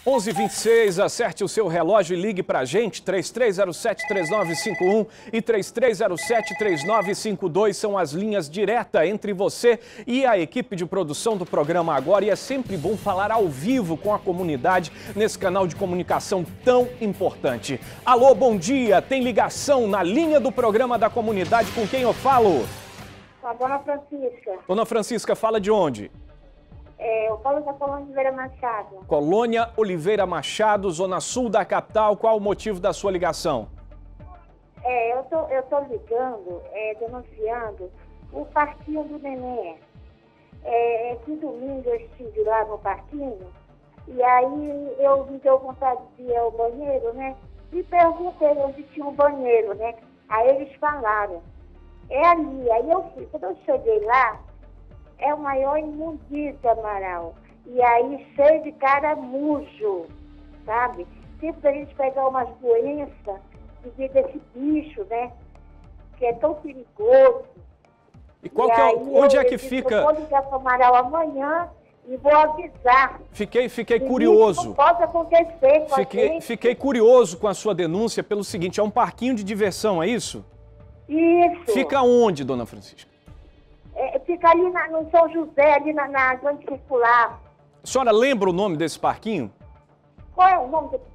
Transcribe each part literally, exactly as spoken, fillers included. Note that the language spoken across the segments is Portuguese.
onze e vinte e seis, acerte o seu relógio e ligue pra gente, três três zero sete, três nove cinco um e três três zero sete, três nove cinco dois são as linhas diretas entre você e a equipe de produção do programa Agora, e é sempre bom falar ao vivo com a comunidade nesse canal de comunicação tão importante. Alô, bom dia, tem ligação na linha do programa da comunidade, com quem eu falo? Com a Dona Francisca. Dona Francisca, fala de onde? É, eu falo da Colônia Oliveira Machado. Colônia Oliveira Machado, zona sul da capital. Qual o motivo da sua ligação? É, eu tô, eu tô ligando, é, denunciando o parquinho do neném. É, que domingo eu estive lá no parquinho e aí eu me deu vontade de ir ao banheiro, né? E perguntei onde tinha um banheiro, né? Aí eles falaram, é ali. Aí eu fui, quando eu cheguei lá, é o maior imundícia, Amaral. E aí, cheio de caramujo, sabe? Sempre a gente pegar umas doenças devido a esse bicho, né? Que é tão perigoso. E qual e que é, aí, onde eu, é que eu fica? Eu vou ligar para o Amaral amanhã e vou avisar. Fiquei, fiquei que curioso. Isso não pode acontecer com Fiquei, a gente. fiquei curioso com a sua denúncia pelo seguinte, é um parquinho de diversão, é isso? Isso. Fica onde, Dona Francisca? É, fica ali na, no São José, ali na, na Grande Circular. A senhora lembra o nome desse parquinho? Qual é o nome do...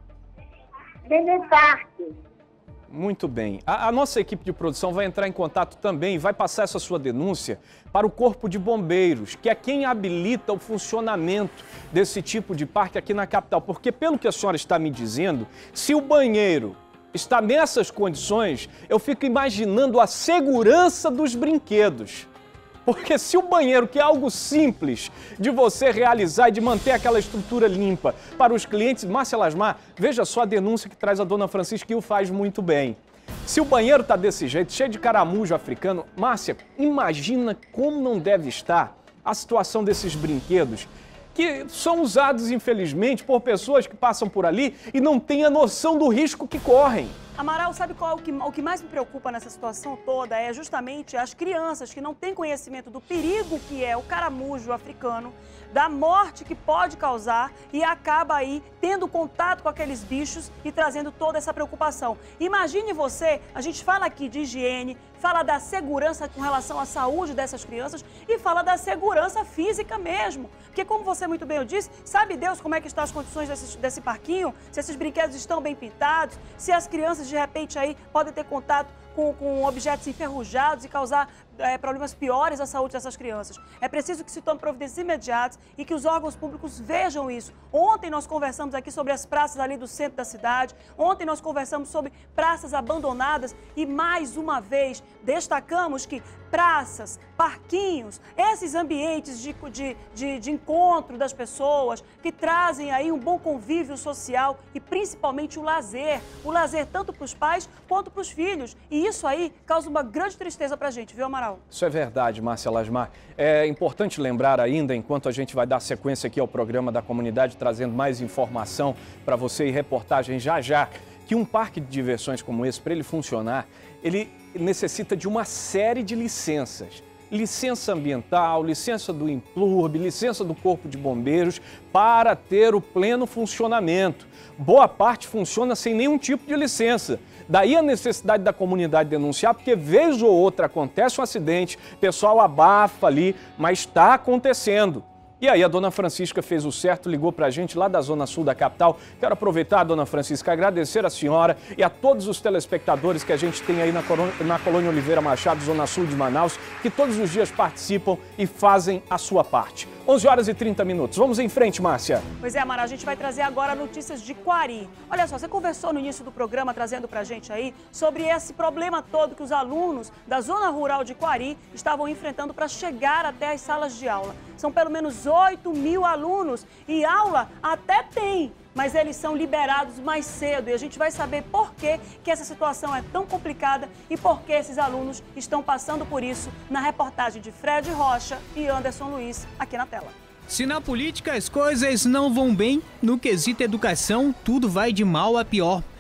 Neném Parque. Muito bem. A, a nossa equipe de produção vai entrar em contato também e vai passar essa sua denúncia para o Corpo de Bombeiros, que é quem habilita o funcionamento desse tipo de parque aqui na capital. Porque, pelo que a senhora está me dizendo, se o banheiro está nessas condições, eu fico imaginando a segurança dos brinquedos. Porque se o banheiro, que é algo simples de você realizar e de manter aquela estrutura limpa para os clientes, Márcia Lasmar, veja só a denúncia que traz a Dona Francisca, que o faz muito bem. Se o banheiro está desse jeito, cheio de caramujo africano, Márcia, imagina como não deve estar a situação desses brinquedos, que são usados, infelizmente, por pessoas que passam por ali e não têm a noção do risco que correm. Amaral, sabe qual é o que, o que mais me preocupa nessa situação toda? É justamente as crianças que não têm conhecimento do perigo que é o caramujo africano, da morte que pode causar e acaba aí tendo contato com aqueles bichos e trazendo toda essa preocupação. Imagine você, a gente fala aqui de higiene, fala da segurança com relação à saúde dessas crianças e fala da segurança física mesmo. Porque como você muito bem disse, sabe Deus como é que estão as condições desse, desse parquinho? Se esses brinquedos estão bem pintados, se as crianças de repente aí podem ter contato com, com objetos enferrujados e causar é, problemas piores à saúde dessas crianças. É preciso que se tome providências imediatas e que os órgãos públicos vejam isso. Ontem nós conversamos aqui sobre as praças ali do centro da cidade, ontem nós conversamos sobre praças abandonadas e mais uma vez destacamos que praças, parquinhos, esses ambientes de, de, de, de encontro das pessoas que trazem aí um bom convívio social e principalmente o lazer. O lazer tanto para os pais quanto para os filhos. E isso aí causa uma grande tristeza para a gente, viu, Amaral? Isso é verdade, Márcia Lasmar. É importante lembrar ainda, enquanto a gente vai dar sequência aqui ao programa da comunidade, trazendo mais informação para você e reportagem já já, que um parque de diversões como esse, para ele funcionar, ele necessita de uma série de licenças. Licença ambiental, licença do Implurb, licença do Corpo de Bombeiros, para ter o pleno funcionamento. Boa parte funciona sem nenhum tipo de licença. Daí a necessidade da comunidade denunciar, porque vez ou outra acontece um acidente, o pessoal abafa ali, mas está acontecendo. E aí a Dona Francisca fez o certo, ligou pra gente lá da zona sul da capital. Quero aproveitar, Dona Francisca, agradecer a senhora e a todos os telespectadores que a gente tem aí na Colônia, na Colônia Oliveira Machado, zona sul de Manaus, que todos os dias participam e fazem a sua parte. onze horas e trinta minutos. Vamos em frente, Márcia. Pois é, Amaral, a gente vai trazer agora notícias de Quari. Olha só, você conversou no início do programa, trazendo pra gente aí, sobre esse problema todo que os alunos da zona rural de Quari estavam enfrentando para chegar até as salas de aula. São pelo menos oito mil alunos e aula até tem, mas eles são liberados mais cedo. E a gente vai saber por que, que essa situação é tão complicada e por que esses alunos estão passando por isso na reportagem de Fred Rocha e Anderson Luiz aqui na tela. Se na política as coisas não vão bem, no quesito educação tudo vai de mal a pior.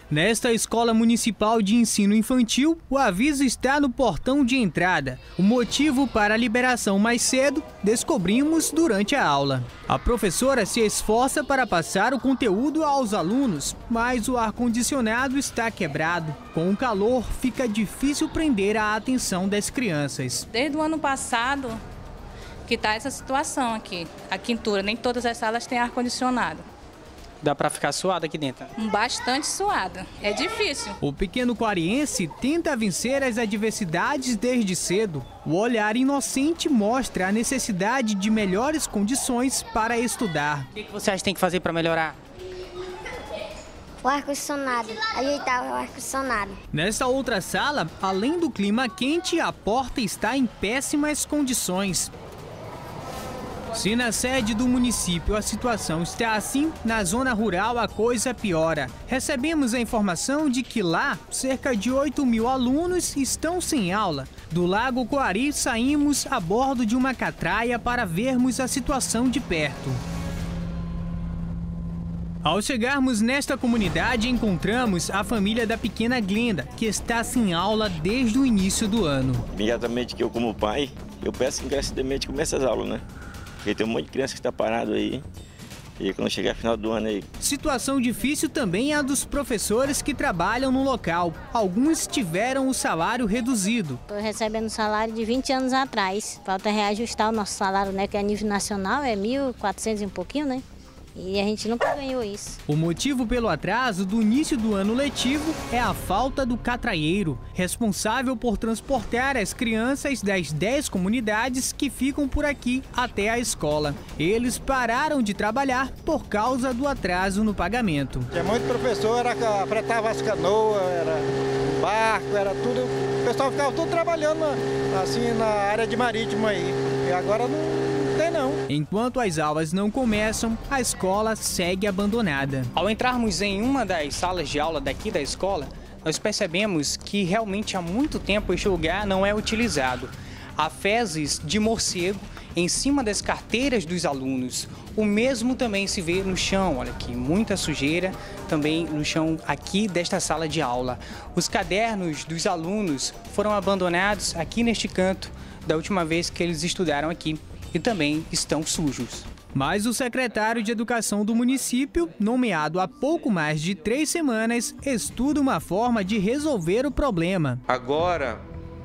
Nesta escola municipal de ensino infantil, o aviso está no portão de entrada. O motivo para a liberação mais cedo, descobrimos durante a aula. A professora se esforça para passar o conteúdo aos alunos, mas o ar-condicionado está quebrado. Com o calor, fica difícil prender a atenção das crianças. Desde o ano passado que está essa situação aqui. A quintura, nem todas as salas têm ar-condicionado. Dá para ficar suado aqui dentro? Bastante suado. É difícil. O pequeno quariense tenta vencer as adversidades desde cedo. O olhar inocente mostra a necessidade de melhores condições para estudar. O que você acha que tem que fazer para melhorar? O ar-condicionado, ajeitar o ar-condicionado. Nesta outra sala, além do clima quente, a porta está em péssimas condições. Se na sede do município a situação está assim, na zona rural a coisa piora. Recebemos a informação de que lá, cerca de oito mil alunos estão sem aula. Do Lago Coari, saímos a bordo de uma catraia para vermos a situação de perto. Ao chegarmos nesta comunidade, encontramos a família da pequena Glenda, que está sem aula desde o início do ano. Imediatamente que eu, como pai, eu peço que encarecidamente comece as aulas, né? Porque tem um monte de criança que está parado aí. E quando chegar no final do ano aí... Situação difícil também é a dos professores que trabalham no local. Alguns tiveram o salário reduzido. Estou recebendo salário de vinte anos atrás. Falta reajustar o nosso salário, né? Que a nível nacional é mil e quatrocentos e um pouquinho, né? E a gente nunca ganhou isso. O motivo pelo atraso do início do ano letivo é a falta do catraieiro, responsável por transportar as crianças das dez comunidades que ficam por aqui até a escola. Eles pararam de trabalhar por causa do atraso no pagamento. Tinha muito professor, era, apretava as canoas, era barco, era tudo. O pessoal ficava tudo trabalhando assim na área de marítimo aí. E agora não... Não. Enquanto as aulas não começam, a escola segue abandonada. Ao entrarmos em uma das salas de aula daqui da escola, nós percebemos que realmente há muito tempo este lugar não é utilizado. Há fezes de morcego em cima das carteiras dos alunos. O mesmo também se vê no chão, olha aqui, muita sujeira também no chão aqui desta sala de aula. Os cadernos dos alunos foram abandonados aqui neste canto da última vez que eles estudaram aqui. E também estão sujos. Mas o secretário de Educação do município, nomeado há pouco mais de três semanas, estuda uma forma de resolver o problema. Agora,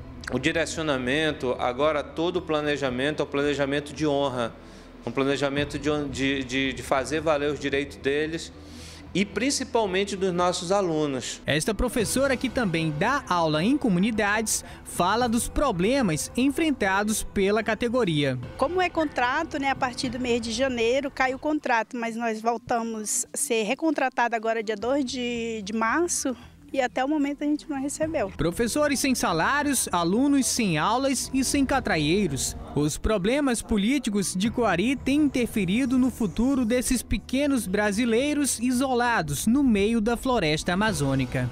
o direcionamento, agora todo o planejamento é o planejamento de honra, um planejamento de, de, de fazer valer os direitos deles e principalmente dos nossos alunos. Esta professora, que também dá aula em comunidades, fala dos problemas enfrentados pela categoria. Como é contrato, né, a partir do mês de janeiro cai o contrato, mas nós voltamos a ser recontratados agora dia dois de março. E até o momento a gente não recebeu. Professores sem salários, alunos sem aulas e sem catraieiros. Os problemas políticos de Coari têm interferido no futuro desses pequenos brasileiros isolados no meio da floresta amazônica.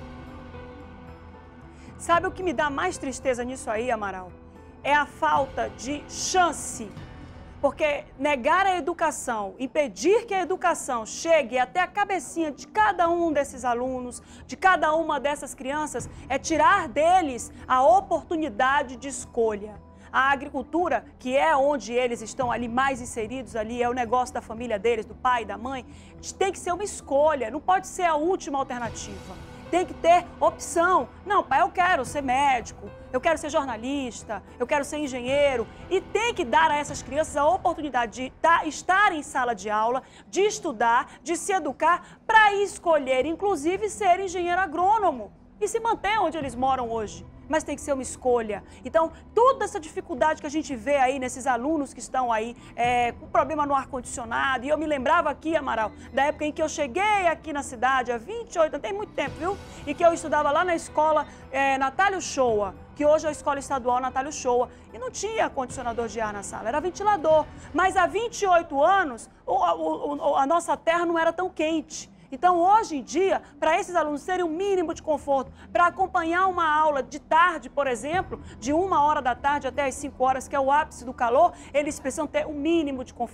Sabe o que me dá mais tristeza nisso aí, Amaral? É a falta de chance. Porque negar a educação, impedir que a educação chegue até a cabecinha de cada um desses alunos, de cada uma dessas crianças, é tirar deles a oportunidade de escolha. A agricultura, que é onde eles estão ali mais inseridos, ali é o negócio da família deles, do pai, da mãe, tem que ser uma escolha, não pode ser a última alternativa. Tem que ter opção. Não, pai, eu quero ser médico, eu quero ser jornalista, eu quero ser engenheiro. E tem que dar a essas crianças a oportunidade de estar em sala de aula, de estudar, de se educar, para escolher, inclusive, ser engenheiro agrônomo e se manter onde eles moram hoje. Mas tem que ser uma escolha. Então, toda essa dificuldade que a gente vê aí nesses alunos que estão aí é, com problema no ar-condicionado, e eu me lembrava aqui, Amaral, da época em que eu cheguei aqui na cidade, há vinte e oito, não tem muito tempo, viu? E que eu estudava lá na escola é, Natália Shoa, que hoje é a escola estadual Natália Shoa, e não tinha condicionador de ar na sala, era ventilador. Mas há vinte e oito anos, o, o, o, a nossa terra não era tão quente. Então, hoje em dia, para esses alunos terem um mínimo de conforto, para acompanhar uma aula de tarde, por exemplo, de uma hora da tarde até as cinco horas, que é o ápice do calor, eles precisam ter um mínimo de conforto.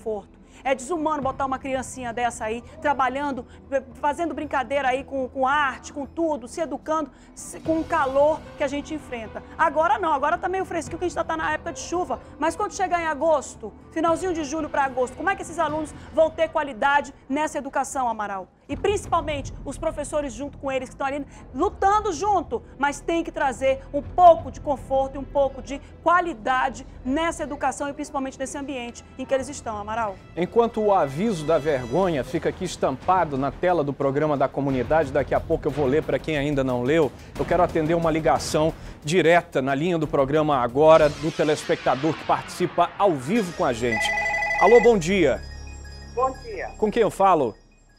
É desumano botar uma criancinha dessa aí, trabalhando, fazendo brincadeira aí com, com arte, com tudo, se educando, se, com o calor que a gente enfrenta. Agora não, agora tá meio fresquinho que a gente tá, tá na época de chuva, mas quando chegar em agosto, finalzinho de julho para agosto, como é que esses alunos vão ter qualidade nessa educação, Amaral? E principalmente os professores junto com eles que estão ali lutando junto, mas tem que trazer um pouco de conforto e um pouco de qualidade nessa educação e principalmente nesse ambiente em que eles estão, Amaral. Enquanto o aviso da vergonha fica aqui estampado na tela do programa da comunidade, daqui a pouco eu vou ler para quem ainda não leu, eu quero atender uma ligação direta na linha do programa agora do telespectador que participa ao vivo com a gente. Alô, bom dia. Bom dia. Com quem eu falo?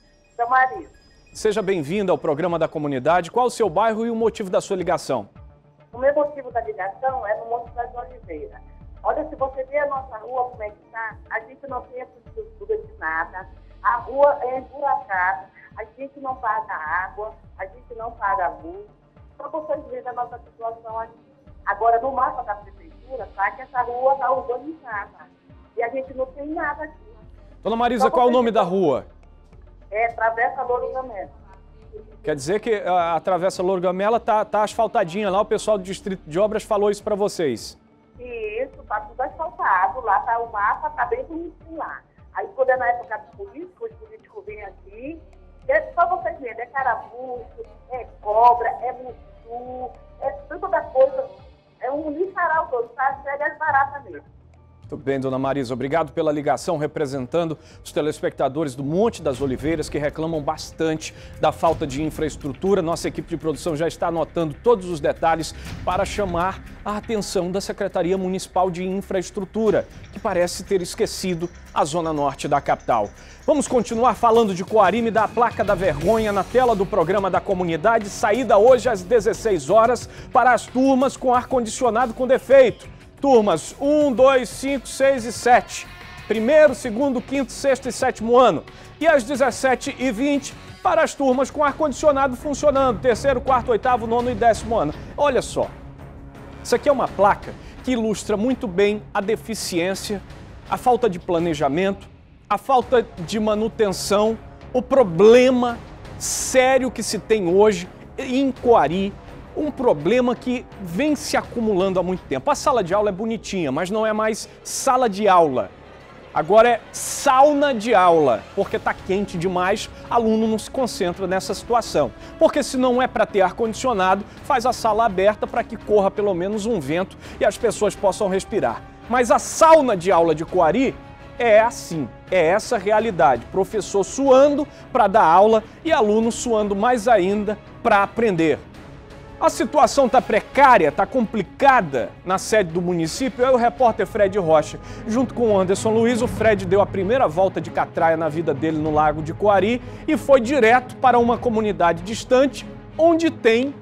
Maria. Seja bem-vindo ao programa da comunidade. Qual o seu bairro e o motivo da sua ligação? O meu motivo da ligação é no Monte das Oliveiras. Olha, se você vê a nossa rua, como é que está, a gente não tem estrutura de nada, a rua é emburacada, a gente não paga água, a gente não paga luz. Para vocês verem a nossa situação aqui. Agora, no mapa da prefeitura, tá que essa rua está urbanizada. E a gente não tem nada aqui. Dona Marisa, qual é o nome da rua? É, Travessa Louro Gamela. Quer dizer que a, a Travessa Louro Gamela tá, tá asfaltadinha lá, o pessoal do Distrito de Obras falou isso para vocês. Isso, tá tudo asfaltado, lá tá o mapa, tá bem bonitinho lá. Aí quando é na época do político, os políticos vêm aqui, é só vocês verem, é carabuço, é cobra, é mussu, é tudo da coisa, é um lixaral todo, tá? Chega as baratas mesmo. Muito bem, dona Marisa, obrigado pela ligação representando os telespectadores do Monte das Oliveiras que reclamam bastante da falta de infraestrutura. Nossa equipe de produção já está anotando todos os detalhes para chamar a atenção da Secretaria Municipal de Infraestrutura, que parece ter esquecido a zona norte da capital. Vamos continuar falando de Coari, me dá a placa da vergonha na tela do programa da comunidade, saída hoje às dezesseis horas para as turmas com ar-condicionado com defeito. Turmas um, dois, cinco, seis e sete. Primeiro, segundo, quinto, sexto e sétimo ano. E às dezessete e vinte para as turmas com ar-condicionado funcionando. Terceiro, quarto, oitavo, nono e décimo ano. Olha só. Isso aqui é uma placa que ilustra muito bem a deficiência, a falta de planejamento, a falta de manutenção, o problema sério que se tem hoje em Coari. Um problema que vem se acumulando há muito tempo. A sala de aula é bonitinha, mas não é mais sala de aula. Agora é sauna de aula, porque está quente demais, aluno não se concentra nessa situação. Porque se não é para ter ar-condicionado, faz a sala aberta para que corra pelo menos um vento e as pessoas possam respirar. Mas a sauna de aula de Coari é assim, é essa realidade. Professor suando para dar aula e aluno suando mais ainda para aprender. A situação está precária, está complicada na sede do município. Aí o repórter Fred Rocha, junto com o Anderson Luiz, o Fred deu a primeira volta de catraia na vida dele no Lago de Coari e foi direto para uma comunidade distante, onde tem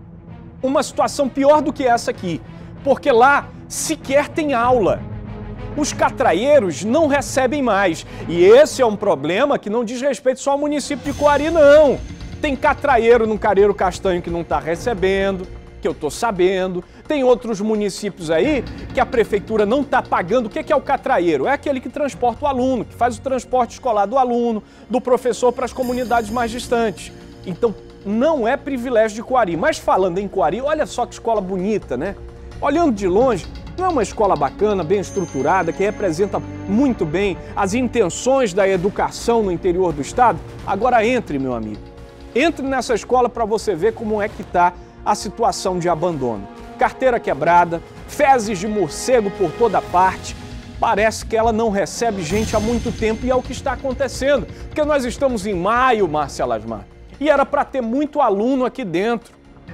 uma situação pior do que essa aqui, porque lá sequer tem aula. Os catraieiros não recebem mais e esse é um problema que não diz respeito só ao município de Coari, não. Tem catraieiro no Careiro Castanho que não está recebendo, que eu estou sabendo. Tem outros municípios aí que a prefeitura não está pagando. O que é o catraieiro? É aquele que transporta o aluno, que faz o transporte escolar do aluno, do professor para as comunidades mais distantes. Então, não é privilégio de Coari. Mas falando em Coari, olha só que escola bonita, né? Olhando de longe, não é uma escola bacana, bem estruturada, que representa muito bem as intenções da educação no interior do estado? Agora entre, meu amigo. Entre nessa escola para você ver como é que está a situação de abandono. Carteira quebrada, fezes de morcego por toda parte. Parece que ela não recebe gente há muito tempo e é o que está acontecendo. Porque nós estamos em maio, Márcia Lasmar, e era para ter muito aluno aqui dentro.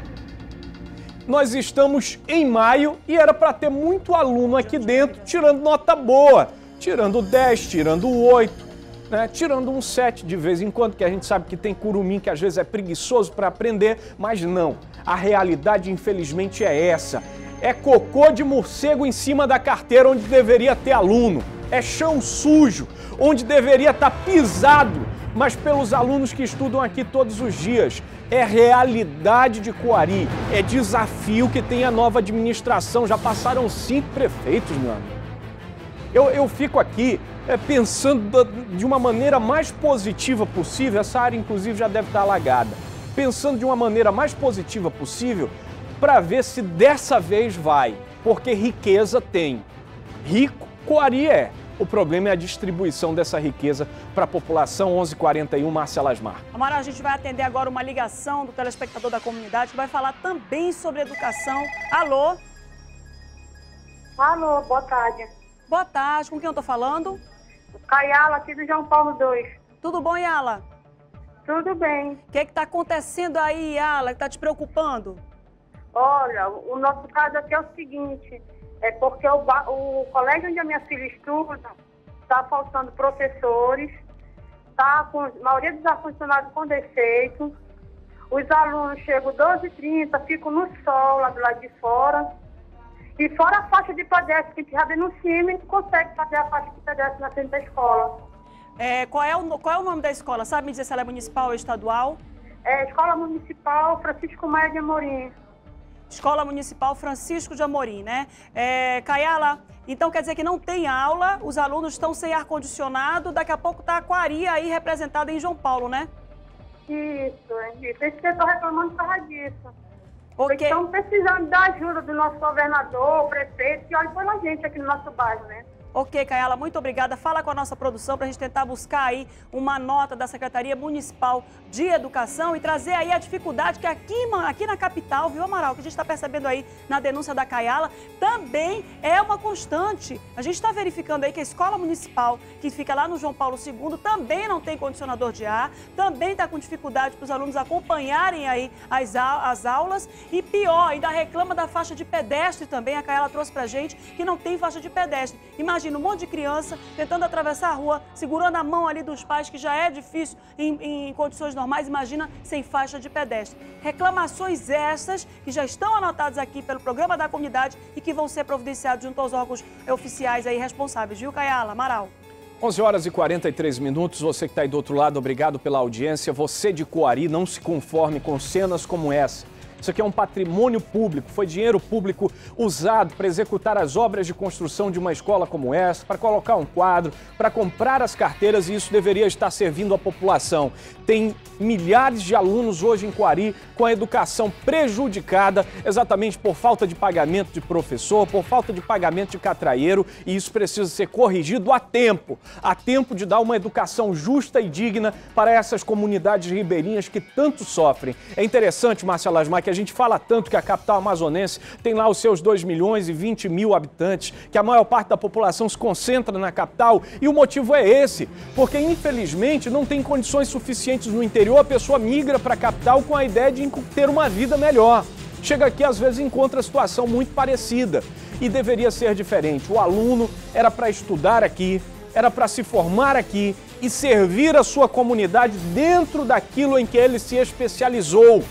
Nós estamos em maio e era para ter muito aluno aqui dentro, tirando nota boa, tirando dez, tirando oito. Né, tirando um sete de vez em quando, que a gente sabe que tem curumim que às vezes é preguiçoso para aprender, mas não. A realidade, infelizmente, é essa. É cocô de morcego em cima da carteira onde deveria ter aluno. É chão sujo, onde deveria estar pisado, mas pelos alunos que estudam aqui todos os dias. É realidade de Coari, é desafio que tem a nova administração. Já passaram cinco prefeitos, meu amigo. Eu, eu fico aqui é, pensando de uma maneira mais positiva possível, essa área inclusive já deve estar alagada, pensando de uma maneira mais positiva possível para ver se dessa vez vai, porque riqueza tem. Rico, Coari é. O problema é a distribuição dessa riqueza para a população. onze e quarenta e um, Márcia Lasmar. Amaral, a gente vai atender agora uma ligação do telespectador da comunidade que vai falar também sobre educação. Alô? Alô, boa tarde. Boa tarde, com quem eu tô falando? Caiala, aqui do João Paulo dois. Tudo bom, Yala? Tudo bem. O que é que tá acontecendo aí, Yala, que tá te preocupando? Olha, o nosso caso aqui é o seguinte... É porque o, o colégio onde a minha filha estuda está faltando professores, está com a maioria dos ar-condicionados com defeito, os alunos chegam doze e trinta, ficam no sol lá do lado de fora, e fora a faixa de pedestre que a gente já denuncia e não consegue fazer a faixa de pedestre na frente da escola. É, qual, é o, qual é o nome da escola? Sabe me dizer se ela é municipal ou estadual? É Escola Municipal Francisco Maia de Amorim. Escola Municipal Francisco de Amorim, né? É, Caiala, então quer dizer que não tem aula, os alunos estão sem ar-condicionado, daqui a pouco tá a Coari aí representada em João Paulo, né? Isso, isso. Esse que eu tô reclamando por causa disso. Okay. Estamos precisando da ajuda do nosso governador, prefeito, que olhe pela gente aqui no nosso bairro, né? Ok, Caiala, muito obrigada. Fala com a nossa produção para a gente tentar buscar aí uma nota da Secretaria Municipal de Educação e trazer aí a dificuldade que aqui, aqui na capital, viu, Amaral, que a gente está percebendo aí na denúncia da Caiala, também é uma constante. A gente está verificando aí que a escola municipal, que fica lá no João Paulo segundo, também não tem condicionador de ar, também está com dificuldade para os alunos acompanharem aí as, as aulas e pior, ainda reclama da faixa de pedestre também. A Caiala trouxe para a gente que não tem faixa de pedestre. Imagina Imagina um monte de criança tentando atravessar a rua, segurando a mão ali dos pais, que já é difícil em, em condições normais, imagina sem faixa de pedestre. Reclamações essas que já estão anotadas aqui pelo Programa da Comunidade e que vão ser providenciados junto aos órgãos oficiais aí responsáveis, viu, Caiala? Amaral? onze horas e quarenta e três minutos, você que está aí do outro lado, obrigado pela audiência. Você de Coari, não se conforme com cenas como essa. Isso aqui é um patrimônio público, foi dinheiro público usado para executar as obras de construção de uma escola como essa, para colocar um quadro, para comprar as carteiras, e isso deveria estar servindo à população. Tem milhares de alunos hoje em Coari com a educação prejudicada exatamente por falta de pagamento de professor, por falta de pagamento de catraieiro, e isso precisa ser corrigido a tempo, a tempo de dar uma educação justa e digna para essas comunidades ribeirinhas que tanto sofrem. É interessante, Márcia Lasmar, que a gente fala tanto que a capital amazonense tem lá os seus dois milhões e vinte mil habitantes, que a maior parte da população se concentra na capital, e o motivo é esse, porque infelizmente não tem condições suficientes no interior, a pessoa migra para a capital com a ideia de ter uma vida melhor. Chega aqui, às vezes encontra a situação muito parecida, e deveria ser diferente. O aluno era para estudar aqui, era para se formar aqui e servir a sua comunidade dentro daquilo em que ele se especializou.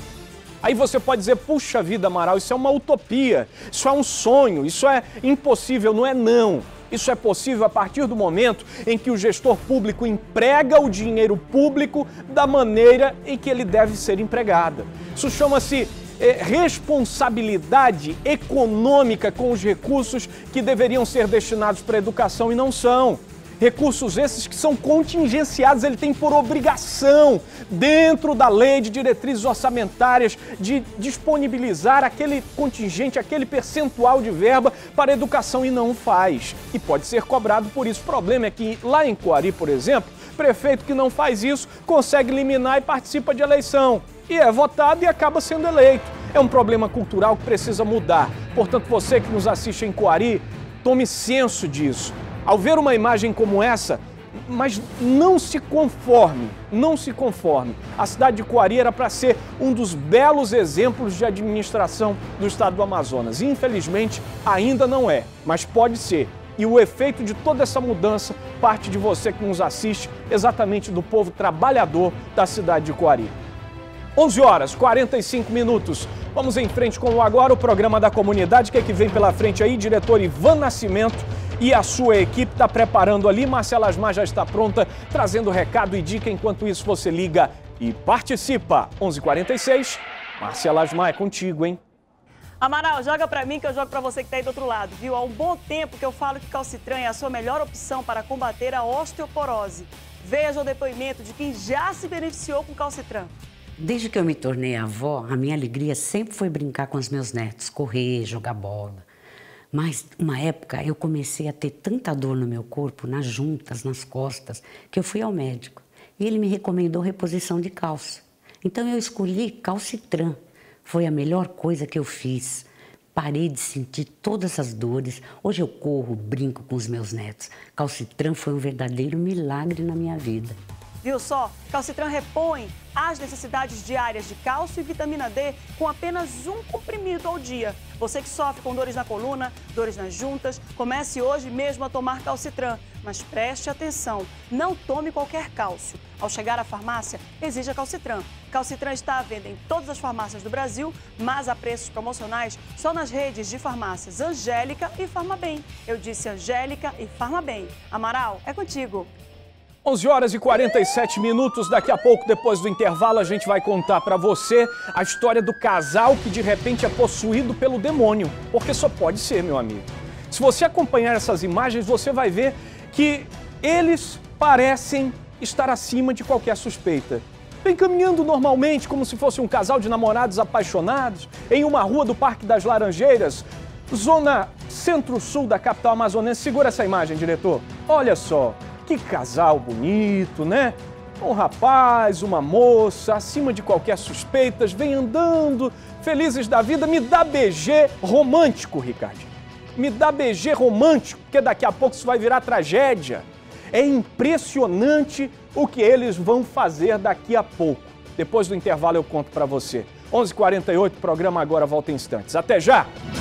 Aí você pode dizer, puxa vida, Amaral, isso é uma utopia, isso é um sonho, isso é impossível. Não é não. Isso é possível a partir do momento em que o gestor público emprega o dinheiro público da maneira em que ele deve ser empregado. Isso chama-se é, responsabilidade econômica com os recursos que deveriam ser destinados para a educação e não são. Recursos esses que são contingenciados, ele tem por obrigação, dentro da lei de diretrizes orçamentárias, de disponibilizar aquele contingente, aquele percentual de verba para a educação, e não faz. E pode ser cobrado por isso. O problema é que lá em Coari, por exemplo, prefeito que não faz isso consegue eliminar e participa de eleição. E é votado e acaba sendo eleito. É um problema cultural que precisa mudar. Portanto, você que nos assiste em Coari, tome senso disso. Ao ver uma imagem como essa, mas não se conforme, não se conforme. A cidade de Coari era para ser um dos belos exemplos de administração do estado do Amazonas. Infelizmente, ainda não é, mas pode ser. E o efeito de toda essa mudança parte de você que nos assiste, exatamente do povo trabalhador da cidade de Coari. onze horas e quarenta e cinco minutos. Vamos em frente com o Agora, o programa da comunidade. O que é que vem pela frente aí? Diretor Ivan Nascimento e a sua equipe está preparando ali. Márcia Lasmar já está pronta, trazendo recado e dica. Enquanto isso, você liga e participa. onze e quarenta e seis. Márcia Lasmar, é contigo, hein? Amaral, joga pra mim que eu jogo pra você que tá aí do outro lado, viu? Há um bom tempo que eu falo que calcitran é a sua melhor opção para combater a osteoporose. Veja o depoimento de quem já se beneficiou com calcitran. Desde que eu me tornei avó, a minha alegria sempre foi brincar com os meus netos, correr, jogar bola. Mas, uma época, eu comecei a ter tanta dor no meu corpo, nas juntas, nas costas, que eu fui ao médico. E ele me recomendou reposição de cálcio. Então, eu escolhi calcitran. Foi a melhor coisa que eu fiz. Parei de sentir todas as dores. Hoje eu corro, brinco com os meus netos. Calcitran foi um verdadeiro milagre na minha vida. Viu só? Calcitran repõe as necessidades diárias de cálcio e vitamina D com apenas um comprimido ao dia. Você que sofre com dores na coluna, dores nas juntas, comece hoje mesmo a tomar calcitran. Mas preste atenção, não tome qualquer cálcio. Ao chegar à farmácia, exija calcitran. Calcitran está à venda em todas as farmácias do Brasil, mas a preços promocionais só nas redes de farmácias Angélica e Farmabem. Eu disse Angélica e Farmabem. Amaral, é contigo. onze horas e quarenta e sete minutos, daqui a pouco, depois do intervalo, a gente vai contar pra você a história do casal que de repente é possuído pelo demônio, porque só pode ser, meu amigo. Se você acompanhar essas imagens, você vai ver que eles parecem estar acima de qualquer suspeita. Vem caminhando normalmente, como se fosse um casal de namorados apaixonados, em uma rua do Parque das Laranjeiras, zona centro-sul da capital amazonense. Segura essa imagem, diretor. Olha só. Que casal bonito, né? Um rapaz, uma moça, acima de qualquer suspeita, vem andando, felizes da vida. Me dá B G romântico, Ricardo. Me dá B G romântico, porque daqui a pouco isso vai virar tragédia. É impressionante o que eles vão fazer daqui a pouco. Depois do intervalo eu conto pra você. onze e quarenta e oito, o programa agora volta em instantes. Até já!